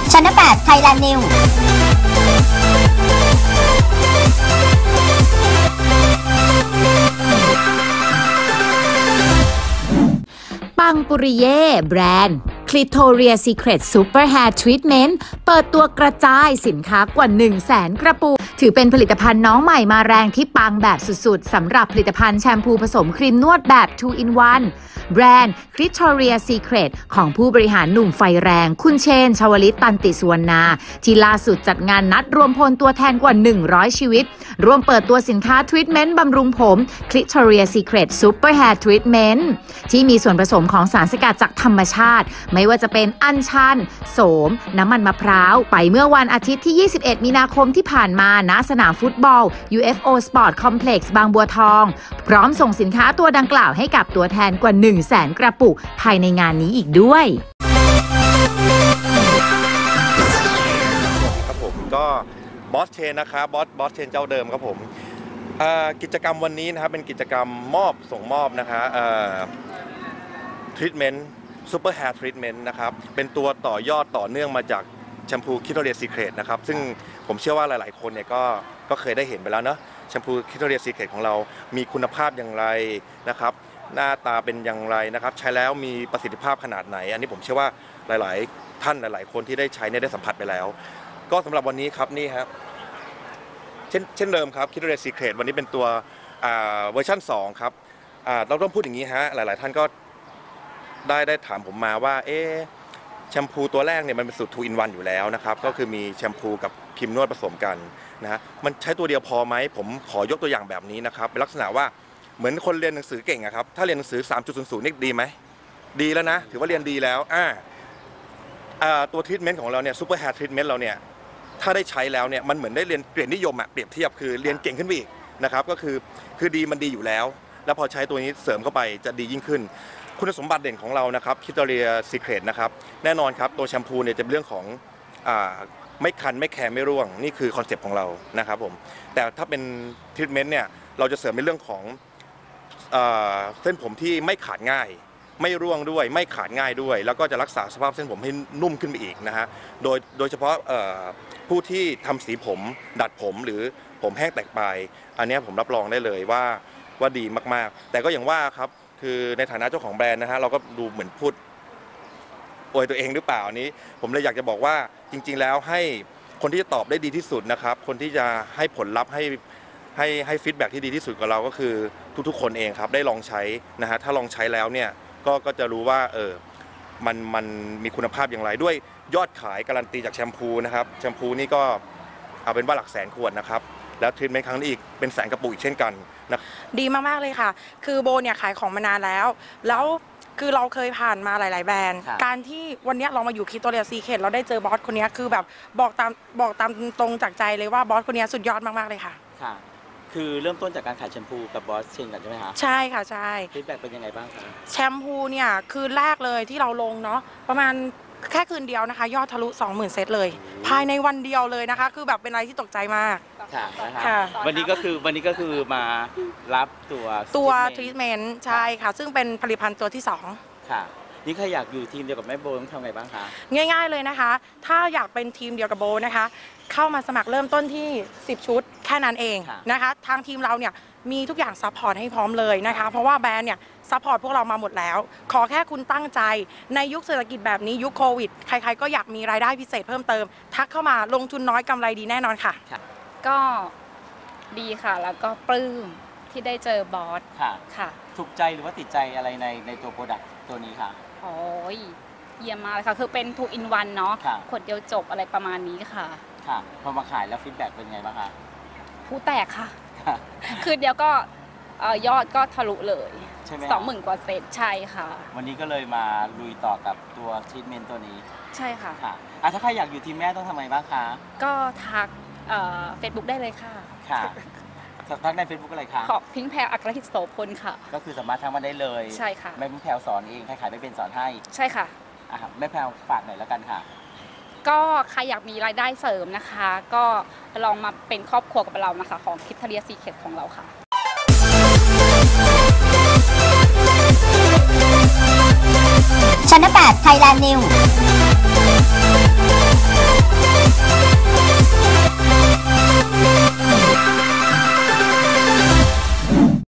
ชั้น8 Thailand News ปังปุริเย่แบรนด์ Clitoria Secret Super Hair Treatment เปิดตัวกระจายสินค้ากว่า 100,000 กระปุกถือเป็นผลิตภัณฑ์น้องใหม่มาแรงที่ปังแบบสุดๆสำหรับผลิตภัณฑ์แชมพูผสมครีมนวดแบบ 2 in 1 แบรนด์ Clitoria Secret ของผู้บริหารหนุ่มไฟแรงคุณเชนชวลิตตันติสุวรรณาที่ล่าสุดจัดงานนัดรวมพลตัวแทนกว่า 100 ชีวิตร่วมเปิดตัวสินค้าทรีทเมนต์บำรุงผม Clitoria Secret Super Hair Treatment ที่มีส่วนผสมของสารสกัดจากธรรมชาติไม่ว่าจะเป็นอัญชันโสมน้ำมันมะพร้าวไปเมื่อวันอาทิตย์ที่ 21 มีนาคมที่ผ่านมาณสนามฟุตบอล UFO Sport Complex บางบัวทองพร้อมส่งสินค้าตัวดังกล่าวให้กับตัวแทนกว่า 100,000 กระปุกภายในงานนี้อีกด้วยครับผมก็บอสเชนนะครับบอสเชนเจ้าเดิมครับผมกิจกรรมวันนี้นะครับเป็นกิจกรรมส่งมอบนะคะทรีทเมนต์ซูเปอร์แฮร์ทรีทเมนต์นะครับเป็นตัวต่อยอดต่อเนื่องมาจากแชมพู Clitoria Secret นะครับซึ่งผมเชื่อว่าหลายๆคนเนี่ยก็เคยได้เห็นไปแล้วเนาะแชมพู Clitoria Secret ของเรามีคุณภาพอย่างไรนะครับหน้าตาเป็นอย่างไรนะครับใช้แล้วมีประสิทธิภาพขนาดไหนอันนี้ผมเชื่อว่าหลายๆท่านหลายๆคนที่ได้ใช้เนี่ยได้สัมผัสไปแล้วก็สำหรับวันนี้ครับนี่ครับเช่นเดิมครับ Clitoria Secret วันนี้เป็นตัวเวอร์ชัน2ครับเราต้องพูดอย่างนี้ฮะหลายๆท่านก็ได้ถามผมมาว่าแชมพูตัวแรกเนี่ยมันเป็นสูตร 2 in 1 อยู่แล้วนะครับก็คือมีแชมพูกับครีมนวดผสมกันนะฮะมันใช้ตัวเดียวพอไหมผมขอยกตัวอย่างแบบนี้นะครับเป็นลักษณะว่าเหมือนคนเรียนหนังสือเก่งอะครับถ้าเรียนหนังสือ 3.00 นี่ดีไหมดีแล้วนะถือว่าเรียนดีแล้วตัวทรีทเมนต์ของเราเนี่ยซูเปอร์แฮร์ทรีทเมนต์เราเนี่ยถ้าได้ใช้แล้วเนี่ยมันเหมือนได้เรียนเกรดนิยมอะเปรียบเทียบคือเรียนเก่งขึ้นไปอีกนะครับก็คือดีมันดีอยู่แล้วแล้วพอใช้ตัวนี้เสริมเข้าไปจะดียิ่งขึ้นคุณสมบัติเด่นของเรานะครับ Clitoria Secret นะครับแน่นอนครับตัวแชมพูเนี่ยจะเป็นเรื่องของไม่คันไม่แคร์ไม่ร่วงนี่คือคอนเซปต์ของเรานะครับผมแต่ถ้าเป็นทรีทเมนต์เนี่ยเราจะเสริมในเรื่องของเส้นผมที่ไม่ขาดง่ายไม่ร่วงด้วยไม่ขาดง่ายด้วยแล้วก็จะรักษาสภาพเส้นผมให้นุ่มขึ้นไปอีกนะฮะโดยเฉพาะผู้ที่ทำสีผมดัดผมหรือผมแห้งแตกปลายอันนี้ผมรับรองได้เลยว่าดีมากๆแต่ก็อย่างว่าครับคือในฐานะเจ้าของแบรนด์นะฮะเราก็ดูเหมือนพูดอวยตัวเองหรือเปล่านี้ผมเลยอยากจะบอกว่าจริงๆแล้วให้คนที่จะตอบได้ดีที่สุดนะครับคนที่จะให้ผลลัพธ์ให้ฟีดแบ็กที่ดีที่สุดกับเราก็คือทุกๆคนเองครับได้ลองใช้นะฮะถ้าลองใช้แล้วเนี่ยก็จะรู้ว่ามันมีคุณภาพอย่างไรด้วยยอดขายการันตีจากแชมพูนะครับแชมพูนี่ก็เอาเป็นว่าหลักแสนขวดนะครับแล้วทรีทเมนต์ครั้งนี้อีกเป็นแสนกระปุกอีกเช่นกันนะดีมากๆเลยค่ะคือโบเนี่ยขายของมานานแล้วคือเราเคยผ่านมาหลายๆแบรนด์การที่วันนี้เรามาอยู่Clitoria Secretเราได้เจอบอสคนนี้คือแบบบอกตามตรงจากใจเลยว่าบอสคนนี้สุดยอดมากๆเลยค่ะค่ะคือเริ่มต้นจากการขายแชมพูกับบอสเชนกันใช่ไหมคะใช่ค่ะใช่ฟีดแบ็กเป็นยังไงบ้างคะแชมพูเนี่ยคืนแรกเลยที่เราลงเนาะประมาณแค่คืนเดียวนะคะยอดทะลุ 20,000 เซตเลยภายในวันเดียวเลยนะคะคือแบบเป็นอะไรที่ตกใจมากค่ะวันนี้ก็คือมารับตัวทรีทเมนต์ใช่ค่ะซึ่งเป็นผลิตภัณฑ์ตัวที่2 ค่ะนี่ใครอยากอยู่ทีมเดียวกับแม่โบต้องทำไงบ้างคะง่ายๆเลยนะคะถ้าอยากเป็นทีมเดียวกับโบนะคะเข้ามาสมัครเริ่มต้นที่10ชุดแค่นั้นเองนะคะทางทีมเราเนี่ยมีทุกอย่างซัพพอร์ตให้พร้อมเลยนะคะเพราะว่าแบรนด์เนี่ยซัพพอร์ตพวกเรามาหมดแล้วขอแค่คุณตั้งใจในยุคเศรษฐกิจแบบนี้ยุคโควิดใครๆก็อยากมีรายได้พิเศษเพิ่มเติมทักเข้ามาลงทุนน้อยกำไรดีแน่นอนค่ะก็ดีค่ะแล้วก็ปลื้มที่ได้เจอบอสค่ะถูกใจหรือว่าติดใจอะไรในตัวโปรดักต์ตัวนี้ค่ะโอ้ยเยี่ยมมากเลยค่ะคือเป็น 2 in 1 เนาะขวดเดียวจบอะไรประมาณนี้ค่ะพอมาขายแล้วฟีดแบ็กเป็นไงบ้างคะผู้แตกค่ะคือเดียวก็ยอดก็ทะลุเลยใช่ไหม 20,000 กว่าเซตใช่ค่ะวันนี้ก็เลยมาลุยต่อกับตัวทรีทเมนต์ตัวนี้ใช่ค่ะถ้าใครอยากอยู่ทีมแม่ต้องทำไงบ้างคะก็ทักFacebook ได้เลยค่ะทักใน Facebook อะไรคะขอพิงแพรอัครทิตโสพลค่ะก็คือสามารถทักมาได้เลยใช่ค่ะแม่พิงแพรสอนเองใครขายไม่เป็นสอนให้ใช่ค่ะแม่แพรฝากหน่อยแล้วกันค่ะก็ใครอยากมีรายได้เสริมนะคะก็ลองมาเป็นครอบครัวกับเรานะคะของClitoria Secretของเราค่ะชั้น8 Thailand News